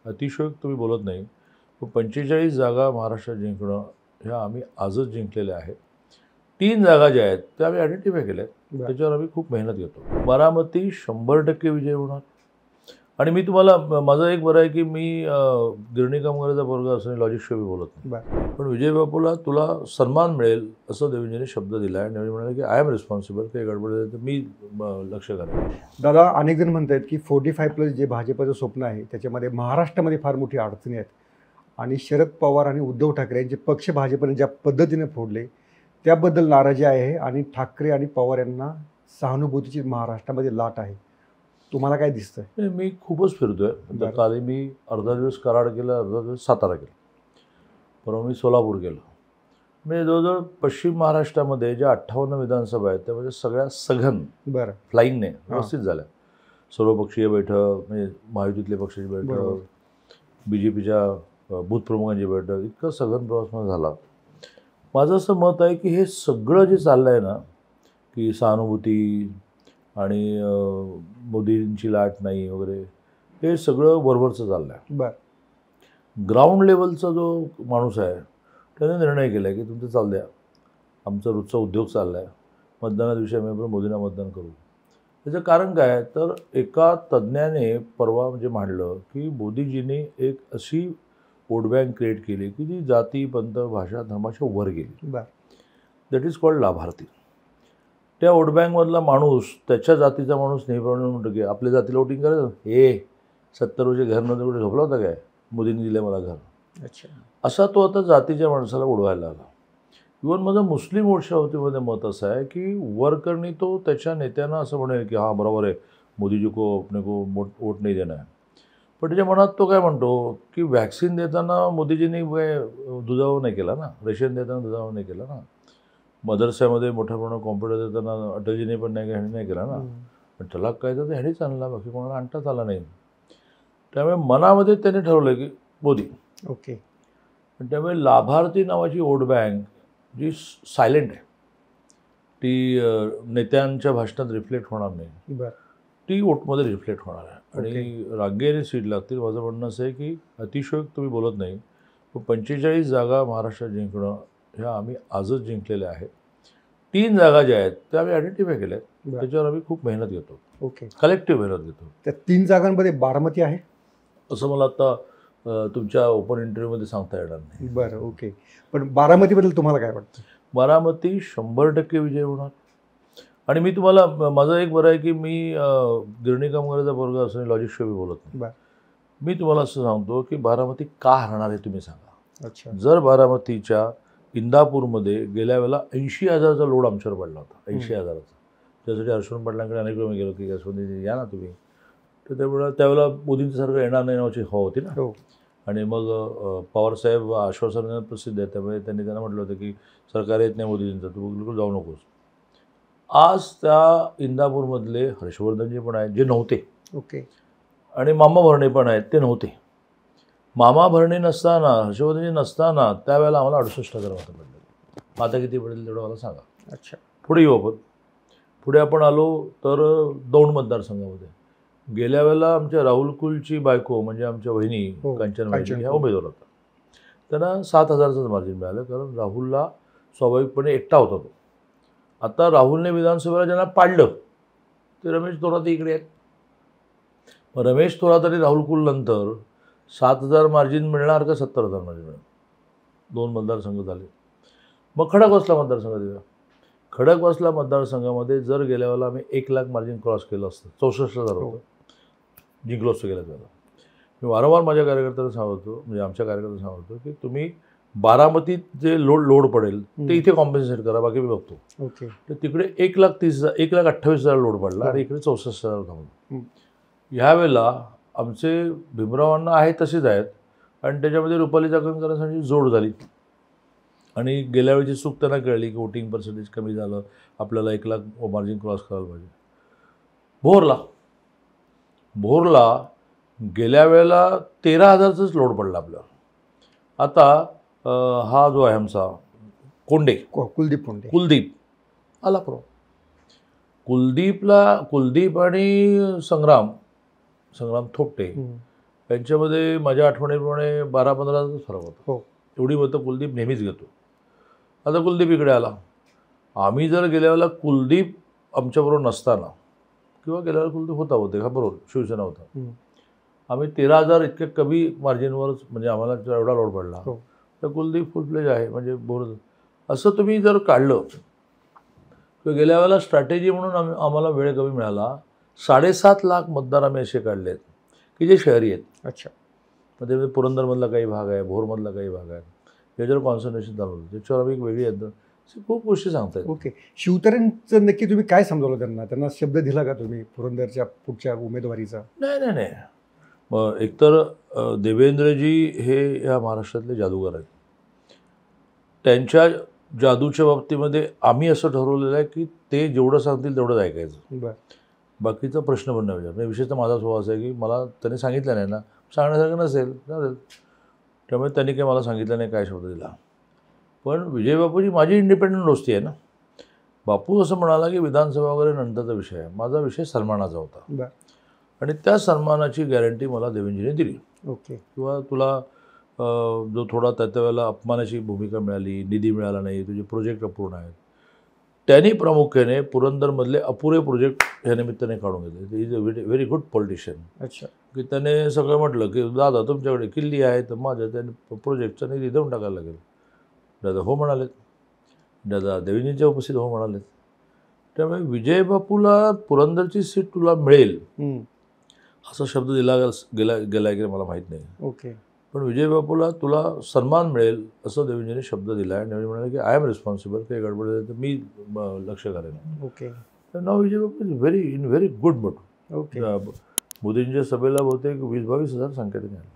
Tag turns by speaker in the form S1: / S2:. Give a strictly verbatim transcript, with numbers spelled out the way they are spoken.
S1: अतिशयोक्त तुम्ही बोलत नाही, पण पंचेचाळीस जागा महाराष्ट्रात जिंकणं ह्या आम्ही आजच जिंकलेल्या आहेत. तीन जागा ज्या आहेत त्या आम्ही आयडेंटिफाय केल्या आहेत, त्याच्यावर आम्ही खूप मेहनत घेतो. बारामती शंभर टक्के विजय होणार. आणि मी तुम्हाला माझं एक बरं आहे की मी गिरणी कामगाराचा पोरगा असं लॉजिकशिवाय बोलत नाही, पण विजय बापूला तुला सन्मान मिळेल असं देवेंद्रजींनी शब्द दिला आहे. आणि म्हणाले की आय एम रिस्पॉन्सिबल, काही गडबड झाली तर मी लक्ष घालेन.
S2: दादा, अनेक जण म्हणत आहेत की फोर्टी फाय प्लस जे भाजपचं स्वप्न आहे त्याच्यामध्ये महाराष्ट्रामध्ये फार मोठी अडचणी आहेत आणि शरद पवार आणि उद्धव ठाकरे यांचे पक्ष भाजपने ज्या पद्धतीने फोडले त्याबद्दल नाराजी आहे आणि ठाकरे आणि पवार यांना सहानुभूतीची महाराष्ट्रामध्ये लाट आहे. तुम्हाला काय दिसतंय?
S1: मी खूपच फिरतोय. काल मी अर्धा दिवस कराड केला, अर्धा दिवस सातारा केला, परवा मी सोलापूर केलं. म्हणजे जवळजवळ पश्चिम महाराष्ट्रामध्ये ज्या अठ्ठावन्न विधानसभा आहेत त्यामध्ये सगळ्या सघन
S2: बरं
S1: फ्लाईंगने व्यवस्थित झाल्या. सर्वपक्षीय बैठक, म्हणजे महायुतीतल्या पक्षाची बैठक, बी जे पीच्या बूथप्रमुखांची बैठक, इतकं सघन प्रवास झाला. माझं असं मत आहे की हे सगळं जे चाललं आहे ना, की सहानुभूती आणि मोदींची लाट नाही वगैरे, हे सगळं बरोबरचं चाललं आहे.
S2: बरं
S1: ग्राउंड लेवलचा जो माणूस आहे त्याने निर्णय केला आहे की तुमचं चाल द्या, आमचा रोजचा उद्योग चालला आहे, मतदानादिवशी आम्ही आपण मोदींना मतदान करू. त्याचं कारण काय तर एका तज्ज्ञाने परवा म्हणजे मांडलं की मोदीजींनी एक अशी वोट बँक क्रिएट केली की जी जाती, पंथ, भाषा, धर्माच्या वर गेली.
S2: बरं
S1: दॅट इज कॉल्ड लाभार्थी. त्या वोट बँकमधला माणूस त्याच्या जातीचा माणूस नेहमीप्रमाणे म्हणतो की आपल्या जातीला वोटिंग करायचं, हे सत्तर वर्षे घर नव्हतं कुठे झोपला होता काय, मोदींनी दिलं मला घर.
S2: अच्छा,
S1: असा तो आता जातीच्या माणसाला उडवायला लागला. इव्हन माझं मुस्लिम मोर्चावतीमध्ये मत असं आहे की वरकरणी तो त्याच्या नेत्यांना असं म्हणेल की हां बरोबर आहे, मोदीजी को अपने को वोट वोट नाही देणार. पण त्याच्या मनात तो काय म्हणतो की वॅक्सिन देताना मोदीजींनी काय दुजाभाव नाही केला ना, रेशन देताना दुजाभाव नाही केला ना, मदरस्यामध्ये मोठ्या प्रमाणात कॉम्प्युटर देताना अटलजीने पण नाही ह्याने नाही केला ना, पण तलाक कायदा तर ह्यानेच आणला, बाकी कोणाला आणताच आला नाही. त्यामुळे मनामध्ये त्याने ठरवलं की मोदी.
S2: ओके.
S1: पण त्यामुळे लाभार्थी नावाची वोट बँक जी सायलेंट आहे, ती नेत्यांच्या भाषणात रिफ्लेक्ट होणार नाही,
S2: बरं
S1: ती वोटमध्ये रिफ्लेक्ट होणार आहे. आणि रांगेने सीट लागतील. माझं म्हणणं असं आहे की अतिशयोक्त तुम्ही बोलत नाही, पण पंचेचाळीस जागा महाराष्ट्रात जिंकणं ह्या आम्ही आजच जिंकलेल्या आहेत. तीन जागा ज्या आहेत त्या आम्ही आयडेंटिफाय केल्या आहेत, त्याच्यावर आम्ही खूप मेहनत घेतो.
S2: ओके.
S1: कलेक्टिव्ह मेहनत घेतो.
S2: त्या तीन जागांमध्ये बारामती आहे
S1: असं मला आता तुमच्या ओपन इंटरव्ह्यूमध्ये सांगता येणार नाही.
S2: बरं ओके. पण बारामतीबद्दल तुम्हाला काय वाटतं?
S1: बारामती शंभर टक्के विजय होणार. आणि मी तुम्हाला माझं एक बरं आहे की मी गिरणी कामगाराचा पोरगा असं लॉजिकशिवाय बोलत नाही.
S2: बरं
S1: मी तुम्हाला असं सांगतो की बारामती का हरणार आहे तुम्ही सांगा.
S2: अच्छा.
S1: जर बारामतीच्या इंदापूरमध्ये गेल्या वेळेला ऐंशी हजाराचा लोड आमच्यावर पडला होता, ऐंशी हजाराचा. त्यासाठी हर्षवर्धन पाटलांकडे अनेक वेळा गेलो की यशवंतजी या ना तुम्ही, तर त्यावेळेला त्यावेळेला मोदींच्यासारखं येणार नाही नावाची हवा होती ना.
S2: हो.
S1: आणि मग पवारसाहेब आश्वासन प्रसिद्ध आहे, त्यामुळे त्यांनी त्यांना म्हटलं होतं की सरकार येत नाही मोदींचं, तू बिलकुल जाऊ नकोस. आज त्या इंदापूरमधले हर्षवर्धनजी पण आहेत जे नव्हते.
S2: ओके.
S1: आणि मामा भरणे पण आहेत ते नव्हते. मामा भरणे नसताना, हर्षवर्धनजी नसताना त्यावेळेला आम्हाला अडुसष्ट हजार मतं पडले. आता किती पडेल तेवढं मला सांगा.
S2: अच्छा.
S1: पुढे येऊ आपण. पुढे आपण आलो तर दौंड मतदारसंघामध्ये गेल्या वेळेला आमच्या राहुल कुलची बायको म्हणजे आमच्या वहिनी कांचन वहिनी ह्या उमेदवार होता. त्यांना सात हजारचंच मार्जिन मिळालं, कारण राहुलला स्वाभाविकपणे एकटा होता तो. आता राहुलने विधानसभेला ज्यांना पाडलं ते रमेश थोरात इकडे आहेत. मग रमेश थोरात आणि राहुल कुल नंतर सात हजार मार्जिन मिळणार का सत्तर हजार मार्जिन मिळणार? दोन मतदारसंघ झाले. मग खडकवासला मतदारसंघ देऊया. खडकवासला मतदारसंघामध्ये जर गेल्या वेळेला आम्ही एक लाख मार्जिन क्रॉस केलं असतं, चौसष्ट हजार होतं, जिंकलो असतो गेल्या वेळेला. मी वारंवार माझ्या कार्यकर्त्यांना सांगतो, म्हणजे आमच्या कार्यकर्त्यांना सांगतो की तुम्ही बारामतीत जे लोड लोड पडेल ते इथे कॉम्पेन्सेट करा, बाकी मी बघतो.
S2: ओके.
S1: तर तिकडे एक लाख तीस हजार एक लाख अठ्ठावीस हजार लोड पडला आणि इकडे चौसष्ट हजार थांबलो. ह्यावेळेला आमचे भीमरावांना आहे तसेच आहेत आणि त्याच्यामध्ये रुपाली चाकणकरांसाठी जोड झाली. आणि गेल्या वेळेची चूक त्यांना कळली की वोटिंग पर्सेंटेज कमी झालं, आपल्याला एक लाख मार्जिन क्रॉस करायला पाहिजे. भोरला भोरला गेल्या वेळेला तेरा हजारचंच लोड पडला आपल्याला. आता हा जो आहे आमचा कोंडे
S2: कुलदीप कोंडे
S1: कुलदीप आला प्रो कुलदीपला कुलदीप आणि संग्राम संग्राम थोपटे यांच्यामध्ये माझ्या आठवणीप्रमाणे बारा पंधराचा फरक होता.
S2: हो.
S1: एवढी मतं कुलदीप नेहमीच घेतो. आता कुलदीप इकडे आला. आम्ही जर गेल्या वेळेला कुलदीप आमच्याबरोबर नसताना किंवा गेल्या वेळेला कुलदीप होता होते हा बरोबर शिवसेना होता, आम्ही तेरा हजार इतक्या कमी मार्जिनवरच म्हणजे आम्हाला एवढा लोड पडला. तर कुलदीप फुल प्लेज आहे म्हणजे बोर असं तुम्ही जर काढलं किंवा गेल्या वेळेला स्ट्रॅटेजी म्हणून आम्ही आम्हाला वेळ कमी मिळाला. साडेसात लाख मतदार आम्ही असे काढले आहेत की जे शहरी आहेत.
S2: अच्छा.
S1: म्हणजे पुरंदरमधला काही भाग आहे, भोरमधला काही भाग आहे, याच्यावर कॉन्सन्ट्रेशन चालू होतं. त्याच्यावर आम्ही एक वेगळी यंत्र खूप गोष्टी सांगतायत.
S2: ओके. शिवतरेंचं नक्की तुम्ही काय समजावलं त्यांना? त्यांना शब्द दिला का तुम्ही पुरंदरच्या पुढच्या उमेदवारीचा?
S1: नाही नाही नाही मग एकतर देवेंद्रजी हे या महाराष्ट्रातले जादूगार आहेत. त्यांच्या जादूच्या बाबतीमध्ये आम्ही असं ठरवलेलं आहे की ते जेवढं सांगतील तेवढंच ऐकायचं.
S2: बरं.
S1: बाकीचा प्रश्न पण नाही विचार. म्हणजे विशेषतः माझा स्वभाव असा आहे की मला त्यांनी सांगितलं नाही ना, सांगण्यासारखं नसेल चालेल. त्यामुळे त्यांनी काही मला सांगितलं नाही काय शब्द दिला. पण विजय बापूजी माझी इंडिपेंडंट दोस्ती आहे ना. बापू असं म्हणाला की विधानसभा वगैरे नंतरचा विषय आहे, माझा विषय सन्मानाचा होता.
S2: बरं.
S1: आणि त्या सन्मानाची गॅरंटी मला देवेंद्रजीने दिली.
S2: ओके.
S1: किंवा तुला जो थोडा त्या त्यावेळेला अपमानाची भूमिका मिळाली, निधी मिळाला नाही, तुझे प्रोजेक्ट अपूर्ण आहेत, त्यांनी प्रामुख्याने पुरंदरमधले अपुरे प्रोजेक्ट ह्या निमित्ताने काढून घेतले. Is a very very good politician.
S2: अच्छा.
S1: की त्याने सगळं म्हटलं की दादा तुमच्याकडे किल्ली आहे तर माझ्या त्याने प्रोजेक्टचा निधी देऊन टाकायला लागेल. दादा हो म्हणालेत. दादा देवेंद्रजींच्या उपस्थित हो म्हणालेत. त्यामुळे विजय बापूला पुरंदरची सीट तुला मिळेल असा शब्द दिला गेला गेला की मला माहीत नाही.
S2: ओके.
S1: पण विजय बापूला तुला सन्मान मिळेल असं देवेंद्रजीने शब्द दिला आहे. आणि म्हणाले की आय एम रिस्पॉन्सिबल, काही गडबड झाली तर मी लक्ष घालेन.
S2: ओके.
S1: तर नाव Vijay Bapu is very in very good mood.
S2: Okay.
S1: मोदींच्या सभेला बहुतेक वीस बावीस हजार संख्या त्यांनी